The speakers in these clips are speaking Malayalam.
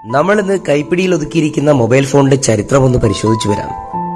നമ്മൾ ഇന്ന് കൈപ്പിടിയിൽ ഒതുക്കിയിരിക്കുന്ന മൊബൈൽ ഫോണിന്റെ ചരിത്രം ഒന്ന് പരിശോധിച്ചു വരാം.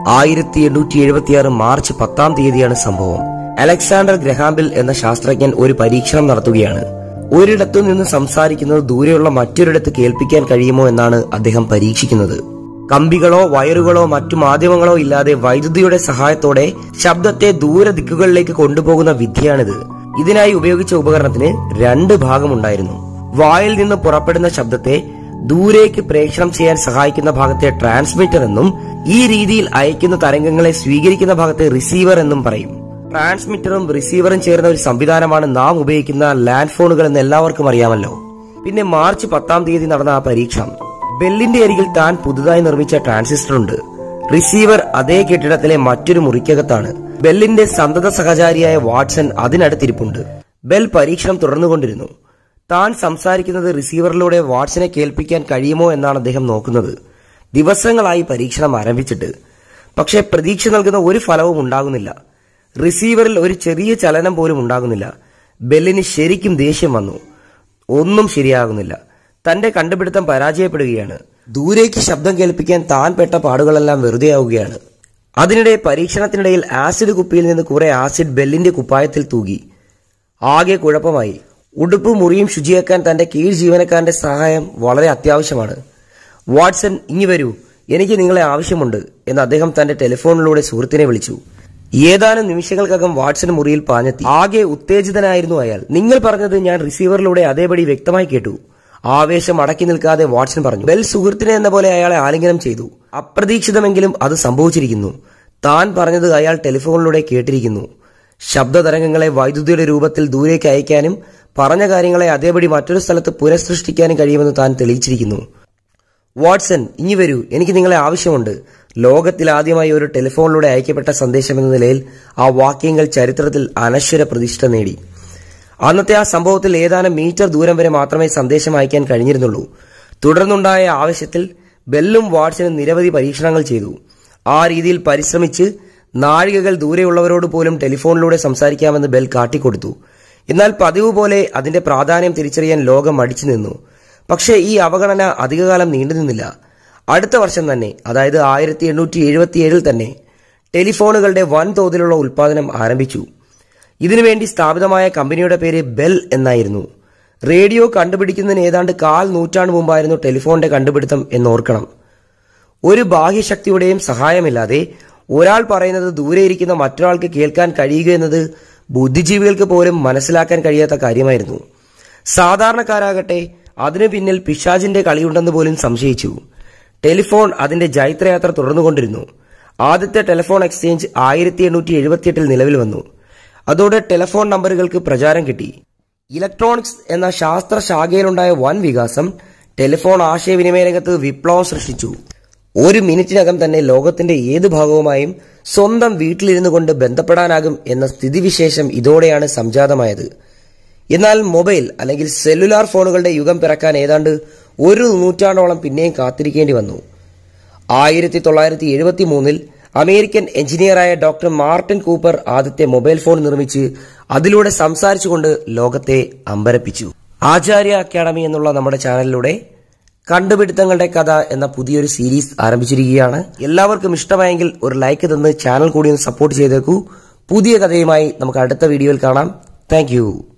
1876 മാർച്ച് 10-ാം തീയതിയാണ് സംഭവം. അലക്സാണ്ടർ ഗ്രഹാംബെൽ എന്ന ശാസ്ത്രജ്ഞൻ ഒരു പരീക്ഷണം നടത്തുകയാണ്. ഒരിടത്തു നിന്ന് സംസാരിക്കുന്നത് ദൂരെയുള്ള മറ്റൊരിടത്ത് കേൾപ്പിക്കാൻ കഴിയുമോ എന്നാണ് അദ്ദേഹം പരീക്ഷിക്കുന്നത്. കമ്പികളോ വയറുകളോ മറ്റു മാധ്യമങ്ങളോ ഇല്ലാതെ വൈദ്യുതിയുടെ സഹായത്തോടെ ശബ്ദത്തെ ദൂര ദിക്കുകളിലേക്ക് കൊണ്ടുപോകുന്ന വിദ്യയാണിത്. ഇതിനായി ഉപയോഗിച്ച ഉപകരണത്തിന് 2 ഭാഗമുണ്ടായിരുന്നു. വായിൽ നിന്ന് പുറപ്പെടുന്ന ശബ്ദത്തെ ദൂരേക്ക് പ്രേഷണം ചെയ്യാൻ സഹായിക്കുന്ന ഭാഗത്തെ ട്രാൻസ്മിറ്റർ എന്നും ഈ രീതിയിൽ അയക്കുന്ന തരംഗങ്ങളെ സ്വീകരിക്കുന്ന ഭാഗത്തെ റിസീവർ എന്നും പറയും. ട്രാൻസ്മിറ്ററും റിസീവറും ചേർന്ന ഒരു സംവിധാനമാണ് നാം ഉപയോഗിക്കുന്ന ലാൻഡ് ഫോണുകൾ എന്ന് എല്ലാവർക്കും അറിയാമല്ലോ. പിന്നെ മാർച്ച് 10-ാം തീയതി നടന്ന ആ പരീക്ഷണം. ബെല്ലിന്റെ അരികിൽ താൻ പുതുതായി നിർമ്മിച്ച ട്രാൻസിസ്റ്റർ ഉണ്ട്. റിസീവർ അതേ കെട്ടിടത്തിലെ മറ്റൊരു മുറിക്കകത്താണ്. ബെല്ലിന്റെ സന്തത സഹചാരിയായ വാട്സൺ അതിനടുത്തിരിപ്പുണ്ട്. ബെൽ പരീക്ഷണം തുടർന്നുകൊണ്ടിരുന്നു. താൻ സംസാരിക്കുന്നത് റിസീവറിലൂടെ വാട്സനെ കേൾപ്പിക്കാൻ കഴിയുമോ എന്നാണ് അദ്ദേഹം നോക്കുന്നത്. ദിവസങ്ങളായി പരീക്ഷണം ആരംഭിച്ചിട്ട്, പക്ഷേ പ്രതീക്ഷ നൽകുന്ന ഒരു ഫലവും ഉണ്ടാകുന്നില്ല. റിസീവറിൽ ഒരു ചെറിയ ചലനം പോലും ഉണ്ടാകുന്നില്ല. ബെല്ലിന് ശരിക്കും ദേഷ്യം വന്നു. ഒന്നും ശരിയാകുന്നില്ല. തന്റെ കണ്ടുപിടുത്തം പരാജയപ്പെടുകയാണ്. ദൂരേക്ക് ശബ്ദം കേൾപ്പിക്കാൻ താൻ പെട്ട പാടുകളെല്ലാം വെറുതെയാവുകയാണ്. അതിനിടെ പരീക്ഷണത്തിനിടയിൽ ആസിഡ് കുപ്പിയിൽ നിന്ന് കുറെ ആസിഡ് ബെല്ലിന്റെ കുപ്പായത്തിൽ തൂകി. ആകെ കുഴപ്പമായി. ഉടുപ്പ് മുറിയും ശുചിയാക്കാൻ തന്റെ കീഴ് ജീവനക്കാരന്റെ സഹായം വളരെ അത്യാവശ്യമാണ്. വാട്സൺ, ഇങ്ങി വരൂ, എനിക്ക് നിങ്ങളെ ആവശ്യമുണ്ട് എന്ന് അദ്ദേഹം തന്റെ ടെലിഫോണിലൂടെ സുഹൃത്തിനെ വിളിച്ചു. ഏതാനും നിമിഷങ്ങൾക്കകം വാട്സൺ മുറിയിൽ പാഞ്ഞെത്തി. ആകെ ഉത്തേജിതനായിരുന്നു അയാൾ. നിങ്ങൾ പറഞ്ഞത് ഞാൻ റിസീവറിലൂടെ അതേപടി വ്യക്തമായി കേട്ടു. ആവേശം അടക്കി നിൽക്കാതെ വാട്സൺ പറഞ്ഞു. ബെൽ സുഹൃത്തിനെ എന്ന പോലെ അയാളെ ആലിംഗനം ചെയ്തു. അപ്രതീക്ഷിതമെങ്കിലും അത് സംഭവിച്ചിരിക്കുന്നു. താൻ പറഞ്ഞത് അയാൾ ടെലിഫോണിലൂടെ കേട്ടിരിക്കുന്നു. ശബ്ദതരംഗങ്ങളെ വൈദ്യുതിയുടെ രൂപത്തിൽ ദൂരേക്ക് അയക്കാനും പറഞ്ഞ കാര്യങ്ങളെ അതേപടി മറ്റൊരു സ്ഥലത്ത് പുനഃസൃഷ്ടിക്കാനും കഴിയുമെന്ന് താൻ തെളിയിച്ചിരിക്കുന്നു. വാട്സൺ, ഇനി വരൂ, എനിക്ക് നിങ്ങളെ ആവശ്യമുണ്ട്. ലോകത്തിൽ ആദ്യമായി ഒരു ടെലിഫോണിലൂടെ അയക്കപ്പെട്ട സന്ദേശം എന്ന നിലയിൽ ആ വാക്യങ്ങൾ ചരിത്രത്തിൽ അനശ്വര പ്രതിഷ്ഠ നേടി. അന്നത്തെ ആ സംഭവത്തിൽ ഏതാനും മീറ്റർ ദൂരം വരെ മാത്രമേ സന്ദേശം അയക്കാൻ കഴിഞ്ഞിരുന്നുള്ളൂ. തുടർന്നുണ്ടായ ആവശ്യത്തിൽ ബെല്ലും വാട്സണും നിരവധി പരീക്ഷണങ്ങൾ ചെയ്തു. ആ രീതിയിൽ പരിശ്രമിച്ച് നാഴികകൾ ദൂരെയുള്ളവരോട് പോലും ടെലിഫോണിലൂടെ സംസാരിക്കാമെന്ന് ബെൽ കാട്ടിക്കൊടുത്തു. എന്നാൽ പതിവ് പോലെ അതിന്റെ പ്രാധാന്യം തിരിച്ചറിയാൻ ലോകം മടിച്ചു നിന്നു. പക്ഷേ ഈ അവഗണന അധികകാലം നീണ്ടുനിന്നില്ല. അടുത്ത വർഷം തന്നെ, അതായത് 1877 തന്നെ ടെലിഫോണുകളുടെ വൻതോതിലുള്ള ഉൽപാദനം ആരംഭിച്ചു. ഇതിനുവേണ്ടി സ്ഥാപിതമായ കമ്പനിയുടെ പേര് ബെൽ എന്നായിരുന്നു. റേഡിയോ കണ്ടുപിടിക്കുന്നതിന് ഏതാണ്ട് 1/4 നൂറ്റാണ്ട് മുമ്പായിരുന്നു ടെലിഫോണിന്റെ കണ്ടുപിടുത്തം എന്നോർക്കണം. ഒരു ബാഹ്യശക്തിയുടെയും സഹായമില്ലാതെ ഒരാൾ പറയുന്നത് ദൂരെയിരിക്കുന്ന മറ്റൊരാൾക്ക് കേൾക്കാൻ കഴിയുക എന്നത് ബുദ്ധിജീവികൾക്ക് പോലും മനസ്സിലാക്കാൻ കഴിയാത്ത കാര്യമായിരുന്നു. സാധാരണക്കാരാകട്ടെ അതിനു പിന്നിൽ പിശാചിന്റെ കളിയുണ്ടെന്ന് പോലും സംശയിച്ചു. ടെലിഫോൺ അതിന്റെ ജൈത്രയാത്ര തുടർന്നുകൊണ്ടിരുന്നു. ആദ്യത്തെ ടെലിഫോൺ എക്സ്ചേഞ്ച് 1878 നിലവിൽ വന്നു. അതോടെ ടെലിഫോൺ നമ്പറുകൾക്ക് പ്രചാരം കിട്ടി. ഇലക്ട്രോണിക്സ് എന്ന ശാസ്ത്ര ശാഖയിലുണ്ടായ വൻ വികാസം ടെലിഫോൺ ആശയവിനിമയ രംഗത്ത് വിപ്ലവം സൃഷ്ടിച്ചു. 1 മിനിറ്റിനകം തന്നെ ലോകത്തിന്റെ ഏത് ഭാഗവുമായും സ്വന്തം വീട്ടിലിരുന്നു കൊണ്ട് ബന്ധപ്പെടാനാകും എന്ന സ്ഥിതിവിശേഷം ഇതോടെയാണ് സംജാതമായത്. എന്നാൽ മൊബൈൽ അല്ലെങ്കിൽ സെല്ലുലാർ ഫോണുകളുടെ യുഗം പിറക്കാൻ ഏതാണ്ട് 1 നൂറ്റാണ്ടോളം പിന്നെയും കാത്തിരിക്കേണ്ടി വന്നു. 1973 അമേരിക്കൻ എഞ്ചിനീയറായ ഡോക്ടർ മാർട്ടിൻ കൂപ്പർ ആദ്യത്തെ മൊബൈൽ ഫോൺ നിർമ്മിച്ച് അതിലൂടെ സംസാരിച്ചുകൊണ്ട് ലോകത്തെ അമ്പരപ്പിച്ചു. ആചാര്യ അക്കാഡമി എന്നുള്ള നമ്മുടെ ചാനലിലൂടെ കണ്ടുപിടുത്തങ്ങളുടെ കഥ എന്ന പുതിയൊരു സീരീസ് ആരംഭിച്ചിരിക്കുകയാണ്. എല്ലാവർക്കും ഇഷ്ടമായെങ്കിൽ ഒരു ലൈക്ക് തന്ന് ചാനൽ കൂടി ഒന്ന് സപ്പോർട്ട് ചെയ്തേക്കൂ. പുതിയ കഥയുമായി നമുക്ക് അടുത്ത വീഡിയോയിൽ കാണാം. താങ്ക്